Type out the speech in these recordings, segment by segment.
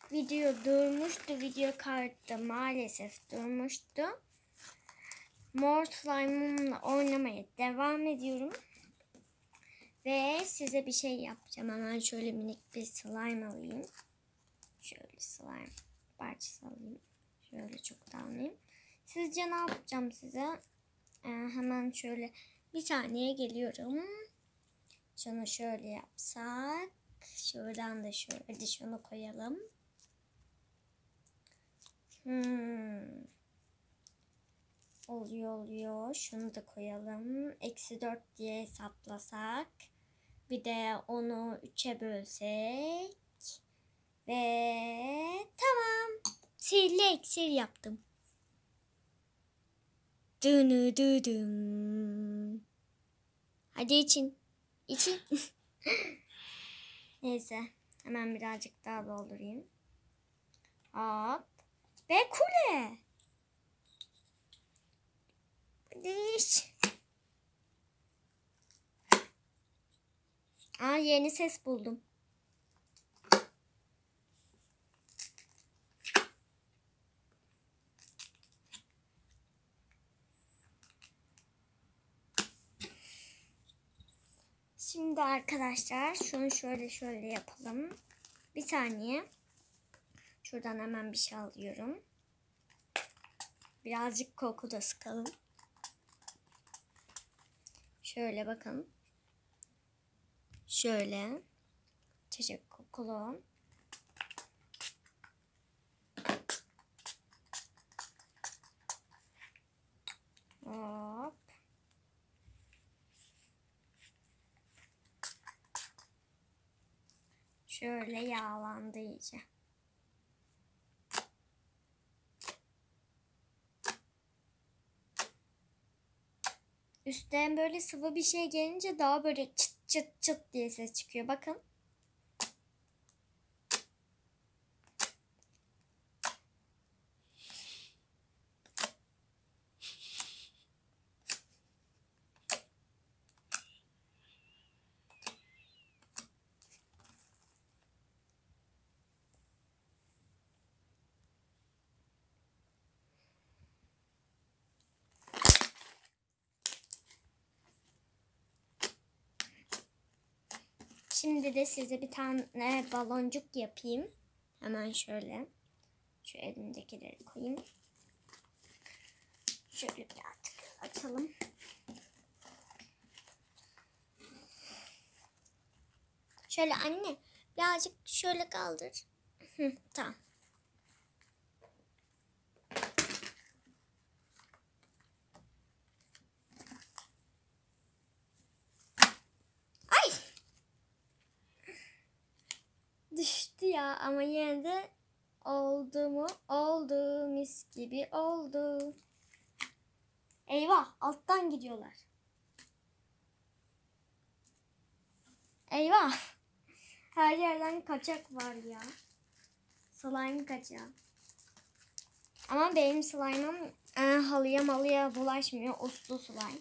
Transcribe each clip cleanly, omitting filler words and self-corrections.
video durmuştu. Video kartı maalesef durmuştu. Mor slime'ımla oynamaya devam ediyorum. Ve size bir şey yapacağım. Hemen şöyle minik bir slime alayım. Şöyle slime parçası alayım. Şöyle çok damlayayım. Sizce ne yapacağım size? Hemen şöyle bir saniye geliyorum. Şunu şöyle yapsak. Şuradan da şöyle şunu koyalım. Oluyor. Şunu da koyalım. -4 diye hesaplasak. Bir de onu 3'e bölsek. Ve tamam. Sihirli iksir yaptım. Dünüdüdüm. Hadi için. Neyse. Hemen birazcık daha doldurayım. Hop. Ve kule. Diş. Yeni ses buldum. Şimdi arkadaşlar şunu şöyle yapalım. Bir saniye. Şuradan hemen bir şey alıyorum. Birazcık koku da sıkalım. Şöyle bakın. Şöyle. Çiçek kokulu. Hop. Şöyle yağlandı iyice. Üstten böyle sıvı bir şey gelince daha böyle çıt çıt çıt diye ses çıkıyor. Bakın. Şimdi de size bir tane baloncuk yapayım. Hemen şöyle. Şu elimdekileri koyayım. Şöyle birazcık açalım. Şöyle anne. Birazcık şöyle kaldır. Tamam. Ay! Düştü ya ama yine de oldu mu? Oldu, mis gibi oldu. Eyvah, alttan gidiyorlar. Eyvah. Her yerden kaçak var ya. Slime kaçağı. Ama benim slime'ım halıya malıya bulaşmıyor. Uslu slime.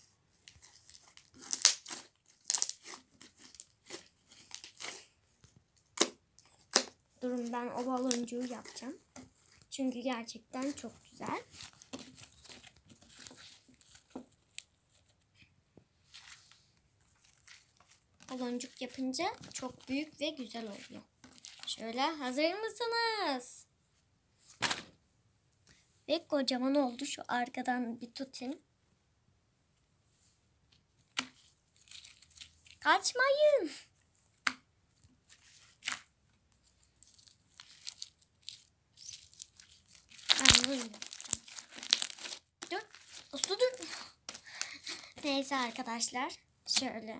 Durun, ben o baloncuğu yapacağım. Çünkü gerçekten çok güzel. Baloncuk yapınca çok büyük ve güzel oluyor. Şöyle, hazır mısınız? Ve kocaman oldu. Şu arkadan bir tutayım. Kaçmayın. Dur. Uslu dur. Neyse arkadaşlar. Şöyle.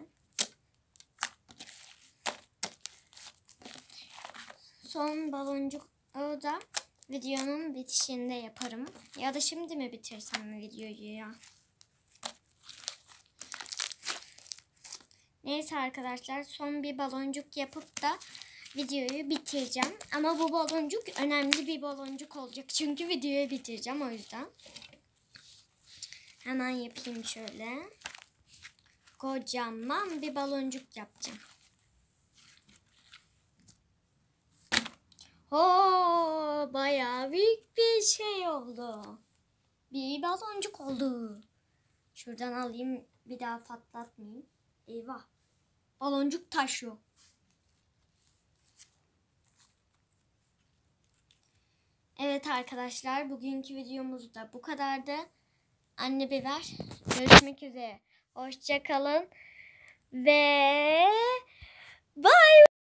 Son baloncuk da videonun bitişinde yaparım. Ya da şimdi mi bitirsem videoyu ya? Neyse arkadaşlar, son bir baloncuk yapıp da videoyu bitireceğim. Ama bu baloncuk önemli bir baloncuk olacak. Çünkü videoyu bitireceğim, o yüzden. Hemen yapayım şöyle. Kocaman bir baloncuk yapacağım. Bayağı büyük bir şey oldu. Bir baloncuk oldu. Şuradan alayım, bir daha patlatmayayım. Eyvah. Baloncuk taşıyor. Evet arkadaşlar, bugünkü videomuz da bu kadardı. Anne bir ver. Görüşmek üzere. Hoşça kalın ve bye.